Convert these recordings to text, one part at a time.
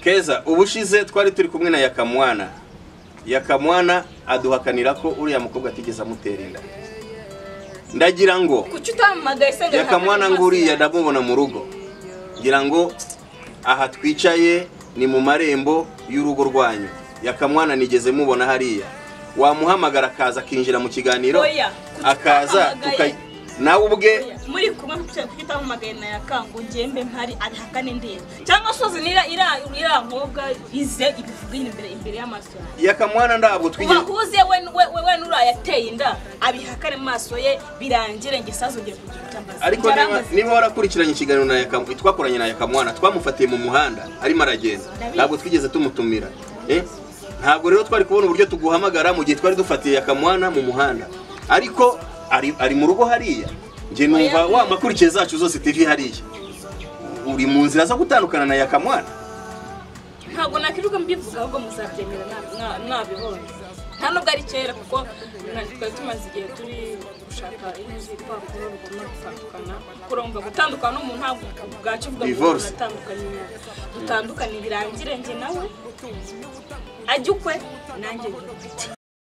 Keza ubushize twari turi kumwe na Yakamwana aduhakanira ko uriya mukobwa atigeze amutera inda. Ndagira ngo Yakamwana nguriya ndamubona mu rugo. Ngira ngo aha twicaye ni mu marembo y'urugo rwanyu. Yakamwana nigeze mubona hariya. Wamuhamagara akaza akinjira mu kiganiro akaza nawe ubwe muri kumwe twita mu magana ya kango ngembe mpari arihakane ndende cyangwa soze nira ira nkobwa ize ibivuga imbere y'amaso Yakamwana ndabwo twige wahuze we nurayateye inda abihakane maso ye birangire ngisazogiye kugitambaza ariko niba warakurikiranye ikiganiro na Yakamwana twakoranye na Yakamwana twamufatiye mu muhanda arimo aragenda ntabwo twigeze tumutumira ntabwo rero twari kubona uburyo tuguhamagara mu gihe twari dufatiye Yakamwana mu muhanda ariko ari mu rugo hariya nje numva wa makurikiye zacu zose TV hariya uri mu nzira zo gutandukana na Yakamwana ntabwo nakiruka mbivuga ahubwo muzabyemera nabibonye nta nubwo ari kera kuko twari tumaze igihe turi gushaka inzi papuro bituma dutandukana kurumva gutandukana n'umuntu ntabwo bwacu bwa dutandukanye birangire nje nawe ajye ukwe nanjye ngite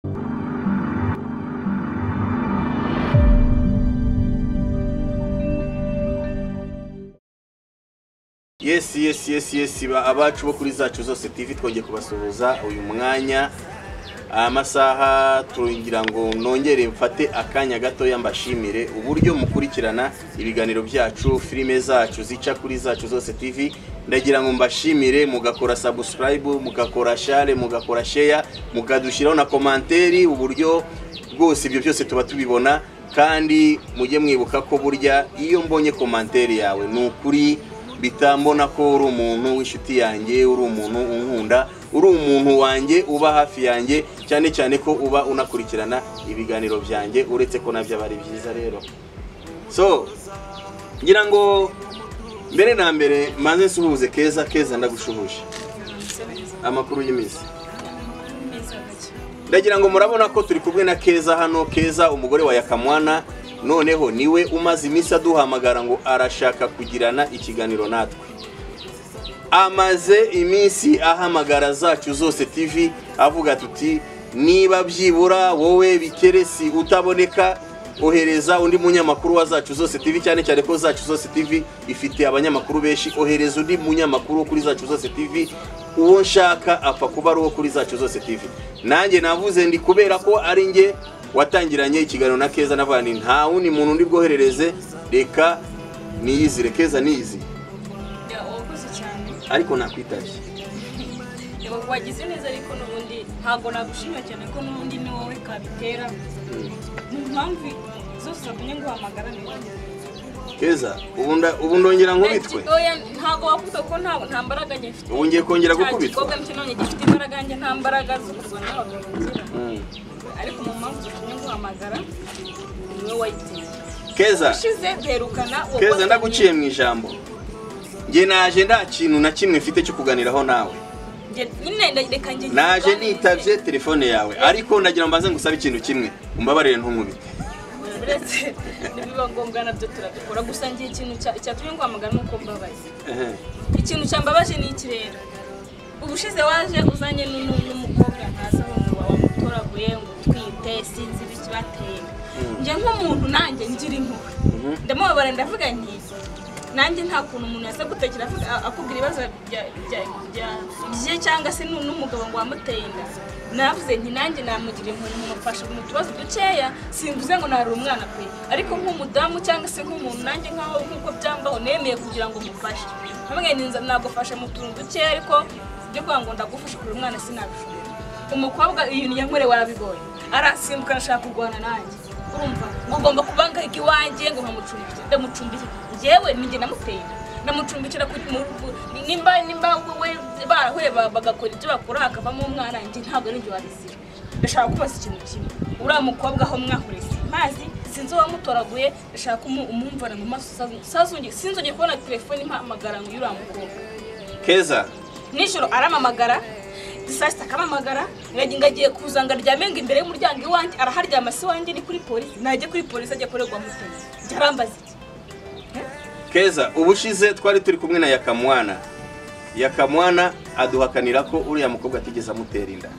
Yes abacu bo kuri zacu zose TV twongeye kubasuhuza uyu mwanya amasaha turingira ngo nongere mfate akanya gato yambashimire uburyo mukurikirana ibiganiro byacu filime zacu zica kuri zacu zose TV ndagira ngo mbashimire mugakora subscribe mugakora share mugakora share mukadushiraho na commentaire uburyo bwose ibyo byose tuba tubibona kandi mujye mwibuka ko burya iyo mbonye commentaire yawe nukuri bitambona ko uri umuntu w'inshuti yanjye uri umuntu unkunda uri umuntu wanjye uba hafi yanjye cyane ko uba unakurikirana ibiganiro byanjye uretse ko nabyo bari byiza rero so ngira ngo mbere na mbere maze suhuze Keza ndagushuhuje amakuru y'imisi ndagira ngo murabona ko turi kumwe na Keza hano Keza umugore wa Yakamwana noneho niwe umaze imisi aduhamagara ngo arashaka kugirana ikiganiro natwe amaze imisi ahamagara zacu zose TV avuga tuti niba byibura wowe bikeresi utaboneka ohereza undi munyamakuru wa zacu zose TV cyane ko zacu zose TV ifite abanyamakuru benshi ohereza undi munyamakuru kuri zacu zose TV uwo nshaka apfa kuba ari uwo kuri zacu zose TV nanjye navuze ndi kubera ko ari nge watangiranye ikiganiro na Keza navani nta wundi muntu ndi bwoherereze reka niyizire Keza niyizi ariko nakwitashye wagize neza ariko nubundi ntago nagushimira cyane ko nubundi ni wowe kabitera mpamvu zose zakunye guhamagara ni Keza ubu ndongera nkubitwe oya ntago wavuga ko nta mbaraga nyifite ubu ngiye kongera gukubitwa ubwo mkinone gifite imbaraga nge nta mbaraga zo kurwana n'abagabo ariko mu mpamvu zakunye guhamagara niwe wayiteye Keza ushize derukana Keza ndaguciye mu ijambo nge naje nda kintu na kimwe mfite cyo kuganiraho nawe naje nitavye telefone yawe ariko ndagira mbanze ngusaba ikintu kimwe umbabarire ntumubite uretse nibiba ngombwa nabyo turadukora gusa ngiye ikintu cyatumye guhamagara nuko mbabaye ikintu cyambabaje ni ikirere ubushize waje uzanye n'umukobwa ntaza ngo wamutoraguye ngo twite sinzi bikibateye nje nk'umuntu nanjye ngira impuhwe ndamubabara ndavuga nti nanjye nta kuntu umuntu yase gutekera akubwira ibibazo bya cyangwa se n'umugabo ngo wamuteye inda navuze nti nanjye namugira impuhwe mumufasha mu tubazo dukeya simvuze ngo nari umwana pe ariko nk'umudamu cyangwa se nk'umuntu nanjye nk'uko byambaho nemeye kugira ngo mufashe hamwe ninza nagufasha mu tuntu dukeya ariko byo kwa ngo ndagufasha kuri umwana sinabishobora umukobwa iyo nyankore warabibonye arasimbuka nashaka kurwana nanjye urumva ngomba kubanga ikiwanje ngo nkamucumbikira ndamucumbikira jewe ninjye namuteye ndamucumbikira ku nimba we barahuye bagakora ibyo bakora hakavamo umwana nje ntabwo ari njye wabizira ndashaka kubaza ikintu kimwe uriya mukobwa aho mwahurese mazi sinzi wamutoraguye ndashaka umumvana mu maso sazungiye sinzongeye kubona telefone impamagara ngo uriya mukobwa Keza nijoro aramamagara disasta akamamagara ngagiye kuzanga ryamenga imbere y'umuryango iwanjye araharyama se wanjye ni kuri polisi najye kuri polisi ajya korerwa muteye byarambaza Keza ubushize twari turi kumwe na Yakamwana Yakamwana aduhakanira ko uriya mukobwa atigeze amutera inda.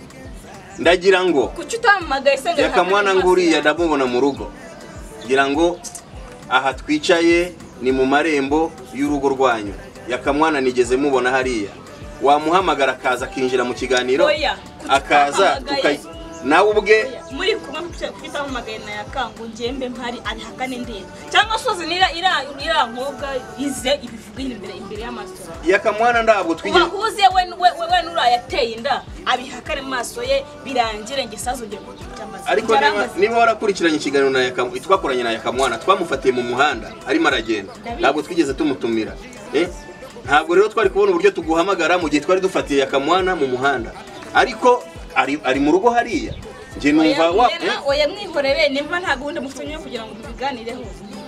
Ndagira ngo kuki utamamagaye se Yakamwana nguriya ndamubona mu rugo, ngira ngo aha twicaye ni mu marembo y'urugo rwanyu. Yakamwana nigeze mubona hariya, wamuhamagara akaza akinjira mu kiganiro, akaza nawe ubwe muri kumwe kwitamamagaye na Yakangu ngembe mpari arihakane ndende cyangwa soze ira nkobwa ize ibivuga imbere y'amaso. Yakamwana ndabwo twige wakuze we nurayateye inda abihakane maso ye birangire ngisazoge kucyambaza. Ariko niba warakurikiranye ikiganiro na Yakamwana, twakoranye na Yakamwana, twamufatiye mu muhanda arimo aragenda, ntabwo twigeze tumutumira. Ntabwo rero twari kubona uburyo tuguhamagara mu gihe twari dufatiye Yakamwana mu muhanda, ariko ari mu rugo hariya. Nje numva oya mwihorere nimba nta gahunda mufite kugira ngo tubiganireho.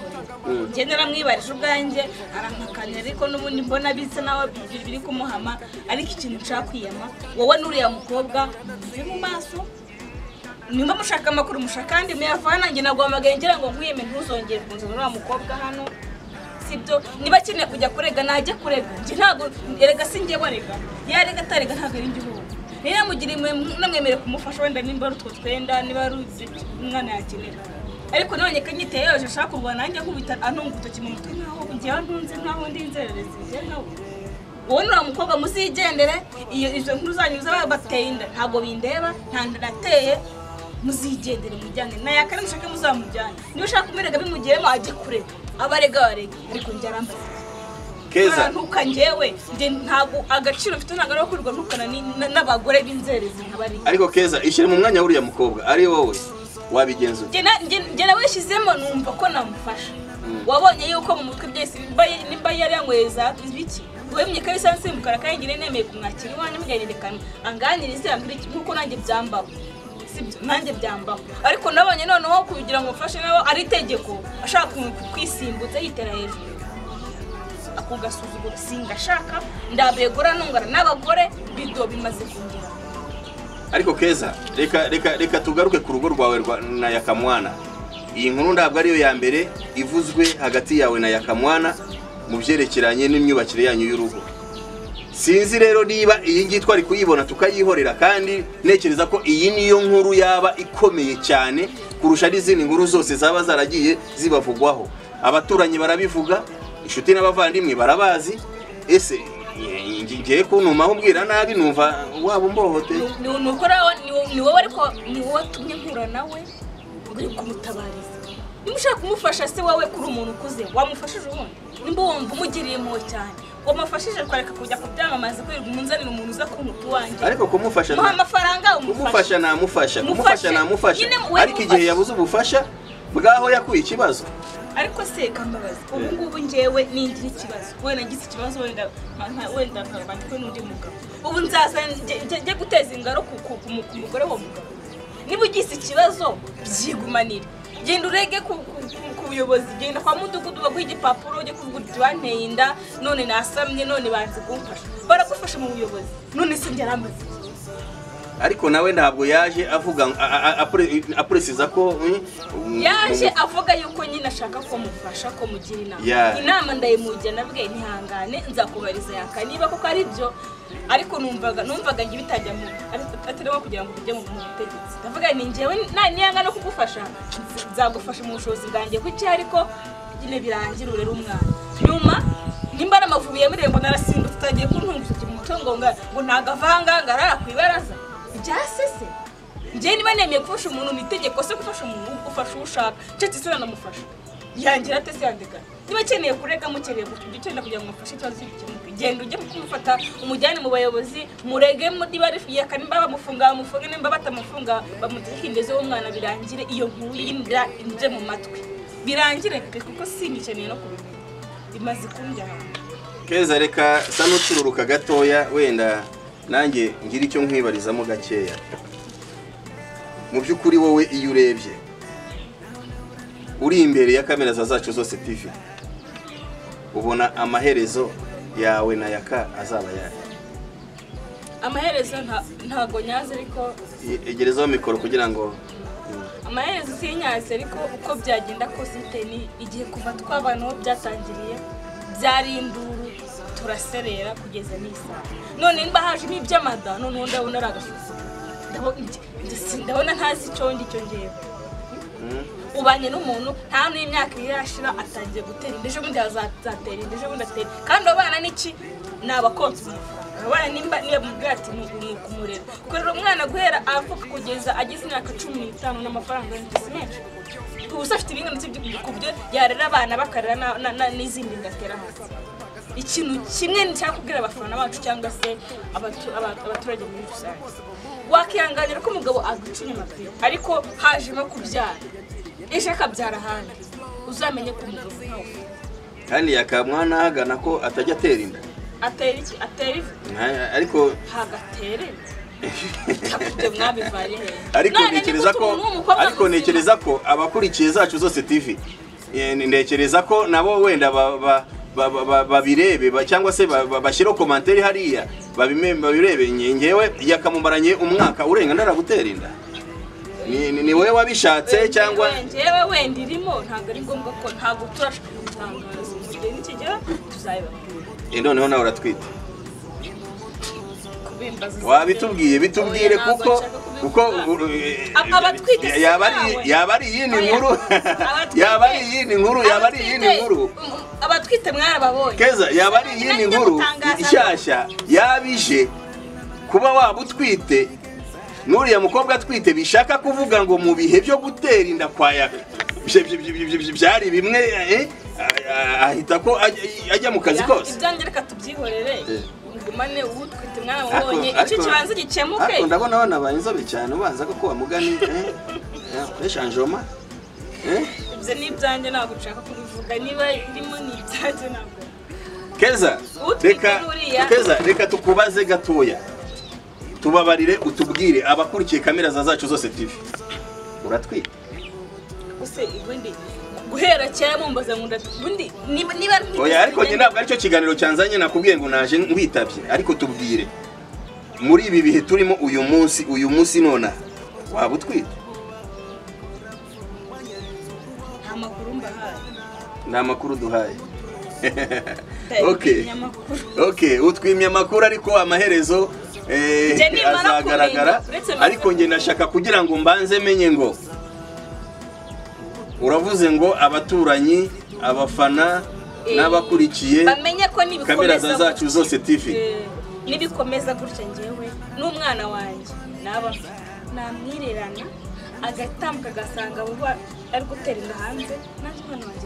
Nje naramwibarije ubwanjye arampakanya, ariko n'ubundi mbona bitse nawe biri kumuhama, ariko ikintu nshaka kwiyama wowe nuriya mukobwa uri mu maso. Nimba mushaka amakuru mushaka kandi muyavana, nge nagwamagaye ngira ngo nkwiyeme ntuzongere kunzana uriya mukobwa hano. Sibyo niba kineye kujya kurega najye kurega, nje ntago erega sinjye barega yarega atarega ntago ari ngihugu. Niba mugire namwemere kumufasha wenda nimba rutwo twenda niba ruzi umwana yakenera, ariko nabonye kanyiteye yoje ashaka kurwana nanjye nkubita anunga utoki mu mutwe naho ngiye ntunze nkaho ndi inzererezi nje nawe. Wowe nura mukobwa muzigendere, iyo izo nkuru zanyuza bateye inda ntago bindeba, nta ndateye muzigendere mujyane na Yakane mushake muzamujyane. Niba ushaka kumerega bimugiremo ajye kurega abarega barega, ariko njye arambaza Keza ntuka njewe nje ntago agaciro mfite nagara kurirwa ntukana n'abagore b'inzerezi nkabari. Ariko Keza ishire mu mwanya wuriya mukobwa ari wowe wabigenza. Nje nawe shizemo numva ko namufasha. Wabonye yuko mu mutwe byese nimba yari yanyweza ibiki wemye kabisa nsimbukara kayingire nemeye kumwakira iwanyu mugererekana anganirize ambire nkuko nanjye byambaho. Sibyo nanjye byambaho, ariko nabonye noneho kugira ngo mfashe nawe ari tegeko ashaka kwisimbutsa yitera hejuru akugasuzugura. Singashaka ndabegora nungara n'abagore bido bimaze kungira. Ariko Keza reka tugaruke ku rugo rwawe na Yakamwana. Iyi nkuru ndabwo ariyo ya mbere ivuzwe hagati yawe na Yakamwana mu byerekeranye n'imyubakire yanyu y'urugo. Sinzi rero niba iyi ngiyi twari kuyibona tukayihorera, kandi nekereza ko iyi niyo nkuru yaba ikomeye cyane kurusha n'izindi nkuru zose zaba zaragiye zibavugwaho. Abaturanyi barabivuga, inshuti n'abavandimwe barabazi. Ese ngiye kunuma umbwira nabi numva waba umbohote. Nuko rawo ni wowe, ariko ni wowe tumye nkura nawe uri kumutabariza. Nimushaka kumufasha se wawe kuri umuntu ukuze wamufashije ubundi nimba wumva umugiriye impuhwe cyane wamufashije kwareka kujya kubyamamaza kwirirwa umunzanira umuntu uza kumutu wanjye. Ariko kumufasha muha amafaranga kumufasha namufasha ariko igihe yabuze ubufasha bwaho yakuye ikibazo. Ariko se kambabaza ubu ngubu njewe ningira ikibazo wenda ngize ikibazo wenda nkabandikwe n'undi mugabo ubu nzaza nje guteza ingaro ku mugore wa mugabo. Niba ugize ikibazo byigumanira genda urege ku buyobozi, genda kwa mudugudu baguha igipapuro ujye kuvuga uti banteye inda none nasamye none banze kumfasha, baragufasha mu buyobozi. None se njye arambaza ariko nawe ntabwo yaje avuga apresiza ko yaje avuga yuko nyine ashaka ko mufasha ko mugira inama ndayimujya nabwe ntihangane nzakubariza Yakaniba koko ari byo. Ariko numvaga ngi bitajya mu atarimo kugira ngo tujye mu butegetsi. Ndavuga ni njyewe niyanga no kugufasha nzagufasha mu bushobozi bwanjye kuki, ariko nyine birangira urera umwana nyuma nimba namavubiye muri rembo narasimba tutagiye kuntunguza mu mutongo ngo ntagavanga ngarara kwibaraza byasese. Nje niba nemeye gufasha umuntu nitegeko se gufasha umuntu ufasha ushaka cece se namufasha yangira atese yandika. Niba keneye kurega mukereye gucenda kugira ngo mufashe ikibazo cy'ikemuke genda ujye kumufata umujyane mu bayobozi murege muri barifiye Yakaniba bamufunga nimba batamufunga bamutikindeze umwana birangire iyo nkuru y'indra inje mu matwi birangire kuko singikeneye no kubimenya bimaze kunjya. Keza reka sa n'ucururuka gatoya wenda nanjye ngira icyo nkwibarizamo gakeya. Mu byukuri wowe iyo urebye uri imbere ya kamera zacu zose TV ubona amaherezo yawe na Yaka azaba yaje? Amaherezo ntago nyaze, ariko egerezaho mikoro kugira ngo amaherezo sinyaze, ariko uko byagenda kose iteni igihe kuva twabanaho byatangiriye byari induru turaserera kugeza n'isaha none niba haje n'iby'amada none ndabona ari agasubizo ndabona ntazi icyo ngicyo ngewe ubanye n'umuntu nta n'imyaka irashira atangiye gutera inda ejo bundi azatera inda ejo bundi atera kandi abana n'iki ni abakonsa amafaranga abana nimba mubwira ati ni ukumurera kurera umwana guhera avuka kugeza ageze imyaka 15 n'amafaranga y'intasi menshi ubusa afite ibintu by'ibyo yarera abana bakarera n'izindi ngatera hasi ikintu kimwe cyakubwira abafana bacu cyangwa se abaturage muri rusange wakihanganira ko umugabo aguca inyuma ariko haje no kubyara ejo akabyara ahandi uzamenye ko umugabo ntawe kandi yakamwana hagana ko atajya atera inda atera iki atera ariko hagatere takubye mwabivaye ariko ntekereza ko abakurikiye zacu zose TV ntekereza ko nabo wenda babirebe cyangwa se bashyira commentaire hariya babirebe ngewe yakamumaranye umwaka urenga ndaragutera inda ni wewe wabishatse cyangwa ngewe wenda irimo ntabwo ari ngombwa ko ntabwo turashaka gutangaza igihe nikigera tuzabibabwira noneho nawe uratwite wabitubwiye bitubwire kuko yaba ari iyindi nkuru yaba ari iyindi nkuru abatwite mwarababonye Keza yaba ari iyindi nkuru ishyashya yabije kuba waba utwite n'uriya mukobwa atwite bishaka kuvuga ngo mu bihe byo gutera inda kwa Yaka byari bimwe ahita ko ajya mu kazi kose ibyanjye reka tubyihorere ngumane ubutwite mwarabonye icyo kibanza gikemuke ndabona abana bayinzobe cyane ubanza ko wamugani eshanjoma ibyo ni ibyanjye ntabwo ushaka kubivuga niba irimo ni ibyanjye ntabwo Keza reka tukubaze gatoya tubabarire utubwire abakurikiye kamera zacu zose TV uratwite use ibundi guhera cyane mumbaza ngo ndabundi niba oya ariko njye ntabwo aricyo kiganiro cyanzanye nakubwiye ngo naje ngwitabye ariko tubwire muri ibi bihe turimo uyu munsi nona waba utwite nta makuru duhaye okay utwimye amakuru ariko amaherezo azagaragara ariko njye nashaka kugira ngo mbanze menye ngo uravuze ngo abaturanyi abafana n'abakurikiye bamenye ko kamera zacu zose TV nibikomeza gutya ngewe n'umwana wanjye namwirerana agatambuka agasanga buba ari gutera inda hanze nanjye umwana wanjye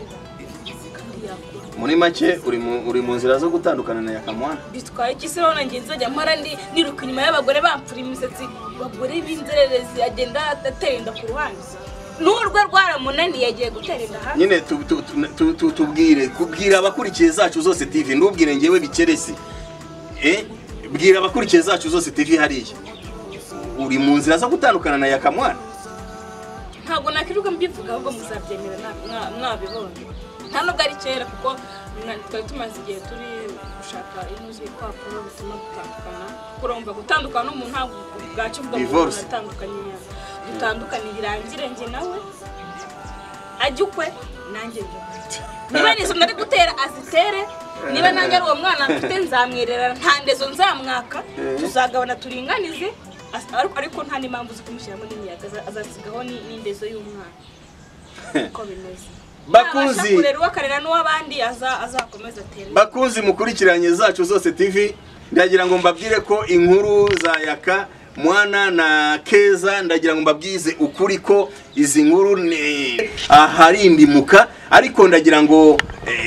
muri make uri mu nzira zo gutandukana na Yakamwana bitwaye iki se rona ngenzi ajya mpara niruka inyuma y'abagore bampfura imisatsi bagore b'inzererezi agenda atera inda ku ruhande n'urwe rwaramunaniye yagiye gutera inda hanze nyine kubwira abakurikiye zacu zose TV ndubwire ngewe bikeresi bwira abakurikiye zacu zose TV hariya uri mu nzira zo gutandukana na Yakamwana ntabwo nakiruka mbivuga ahubwo muzabyemera mwabibonye nta nubwo ari kera kuko twari tumaze igihe turi gushaka inuzi ibipapuro bituma dutandukana kurumva gutandukana n'umuntu ntabwo bwacu bwa muntu dutandukanye birangire njye nawe ajye ukwe nanjye niba nizo ndari gutera azitere niba nanjye ari uwo mwana mfite nzamwirera nta ndezo nzamwaka tuzagabana turinganize ariko nta n'impamvu zo kumushyiramo n'imiyaga azasigaho n'indezo y'umwana uko bimeze bakunzi mukurikiranye zacu zose TV ndagira ngo mbabwire ko inkuru za Yaka Mwana na Keza ndagira ngo mbabwize ukuri ko izi nkuru aharindimuka ariko ndagira ngo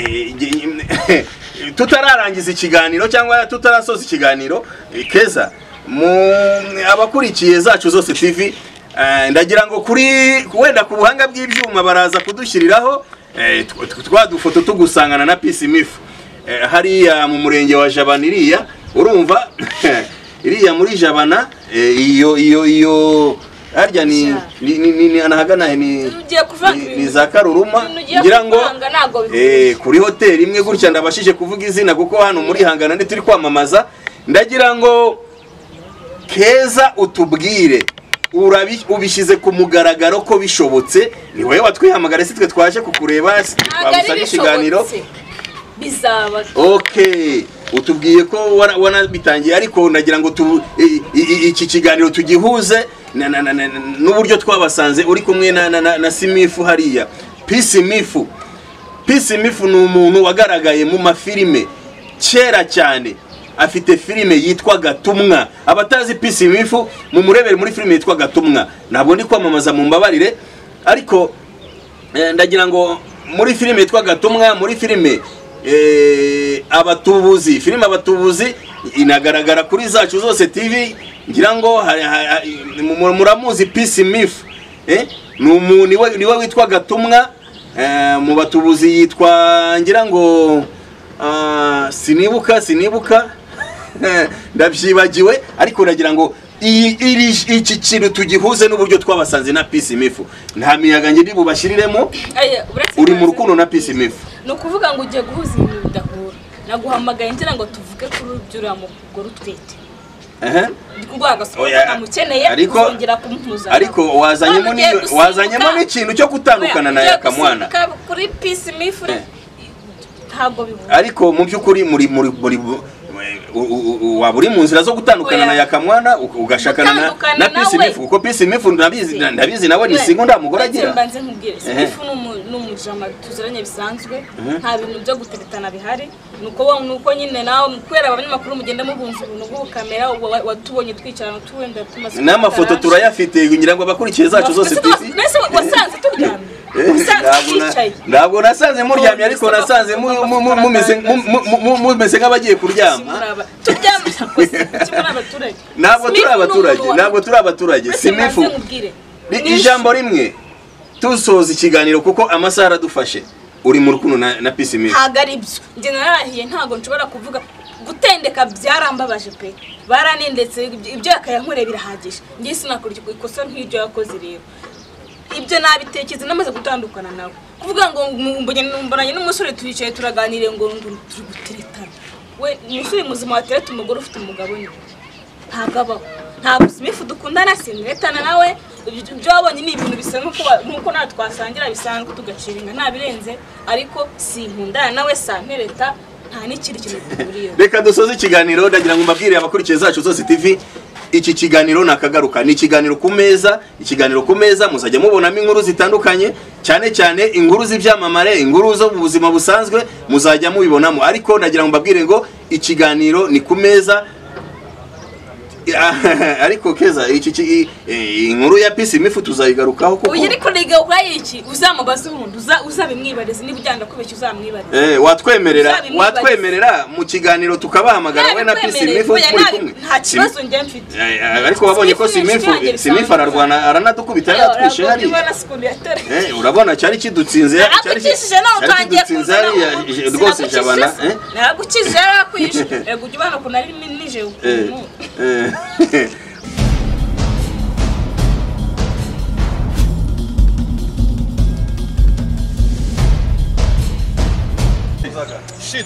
tutararangiza ikiganiro cyangwa tutarasoza ikiganiro Keza abakurikiye zacu zose TV ndagira ngo wenda ku buhanga bw'ibyuma baraza kudushyiriraho twadufoto tugusangana na Peace Mifu hariya mu murenge wa Jabana iriya urumva iriya muri Jabana iyo harya ni anahagana ni za Karuruma ngira ngo kuri hoteli imwe gutya ndabashije kuvuga izina kuko hano muri hangana ndi turi kwamamaza ndagira ngo Keza utubwire ubishyize ku mugaragaro ko bishobotse ni wowe watwihamagara si twe twaje kukureba twagusaba ikiganiro bizaba. Okay, utubwiye ko wanabitangiye ariko nagira ngo iki kiganiro tugihuze n'uburyo twabasanze uri kumwe na Simifu hariya. Peace Mifu ni umuntu wagaragaye mu mafilime kera cyane, afite filime yitwa Gatumwa. Abatazi Peace Mifu mumurebere muri filime yitwa Gatumwa. Ntabwo ndi kwamamaza mu mbabarire, ariko ndagira ngo muri filime yitwa Gatumwa, muri filime Abatubuzi, filime Abatubuzi inagaragara kuri Zacu Zose TV. Ngira ngo muramuzi Peace Mifu, ni umuntu niwe witwa Gatumwa. Mu Batubuzi yitwa ngira ngo sinibuka ndabyibagiwe, ariko nagira ngo iki kintu tugihuze n'uburyo twabasanze na Peace Mifu. Nta miyaga ngi bubashiriremo, uri mu rukundo na Peace Mifu. No kuvuga ngo ugiye guhuza ibintu bidahura, naguhamagaye ngira ngo tuvuge kuri ubyura mu goro twite. Ariko wazanyemo n'ikintu cyo gutandukana na Yakamwana kuri Peace Mifu ntabwo bivuga. Ariko mu by'ukuri muri waburi mu nzira zo gutandukana na Yakamwana ugashakana na Peace Mifu, kuko Peace Mifu ndabizi nawe ni singo ndamugora agira. Mbanze nkubwire Mifu n'umujama tuziranye bisanzwe, nta bintu byo guteretana bihari. Nuko nyine nawe kwera abanyamakuru mugenda mubunza ibintu bwo kamera watubonye twicarana tuwenda tumaze n'amafoto turayafite ngira ngo abakurikiye Zacu Zose TV. Nese wasanze turyamye. Ntabwo nasanze muryamye, ariko nasanze mumeze nk'abagiye kuryama. Ntabwo turi abaturage. Simifu ijambo rimwe tusoza ikiganiro kuko amasaha aradufashe. Uri mu rukundo na Peace Mifu? Ntabwo ari byo, njye narahiye, ntabwo nshobora kuvuga. Gutendeka byarambabaje pe, baranendetse ibyo yakayankoreye birahagije. Ngiye sinakurya ikosa nk'iryo yakoze rero. Ibyo nabitekeze namaze gutandukana nawe. Kuvuga ngo mbonanye n'umusore turicaye turaganire ngo turi guteretana. We umusore muzima watereta umugore ufite umugabo ni ntagabaho. Ntabwo Simifu dukundana, sinetana nawe. Ibyo wabonye ni ibintu bisa nkuko natwe twasangira bisanzwe tugaciringa nta birenze, ariko sinkundana nawe santereta nta n'ikindi kintu kuguriyo. Reka dusoze ikiganiro, ndagira ngo mbabwire abakurikiye Zacu Zose TV. Iki kiganiro nakagaruka, ni ikiganiro ku meza muzajya mubonamo inkuru zitandukanye, cyane inkuru z'ibyamamare, inkuru zo mu buzima busanzwe muzajya mubibonamo. Ariko ndagira ngo mbabwire ngo ikiganiro ni ku meza. Ariko Keza inkuru ya Peace Mifu tuzayigarukaho kuko uyi ariko liga ukayiki uzamubaza umuntu uzabimwibariza niba ujyanda kubeshya uzamwibariza. Watwemerera mu kiganiro tukabahamagara we na Peace Mifu muri kumwe. Nta kibazo njye mfite. Ariko wabonye ko Simifu ararwana aranadukubita yatwishe hari. Urabona cyari kidutsinze rwose jabana. Nagukije yarakwishe. Ego ujibana ko nari nije ukuntu. Shit.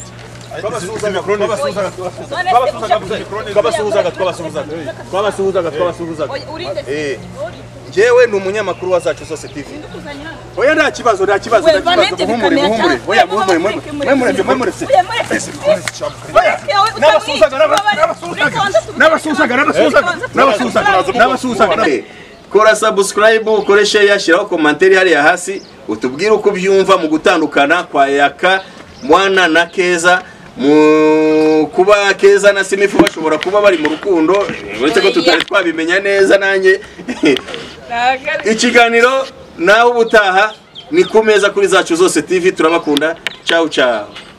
Jewe ni umunyamakuru wa Zacu Zose TV. Oya nta kibazo. Oya muhumure. Kora subscribe, ukore share, shiraho commentaire hariya hasi, utubwire uko byumva mu gutandukana kwa Yakamwana na Keza. Kuba Keza na Simifu bashobora kuba bari mu rukundo, uretse ko tutari twabimenya neza nanjye. Ikiganiro nawe ubutaha ni ku meza kuri Zacu Zose TV. Turabakunda. Ciao.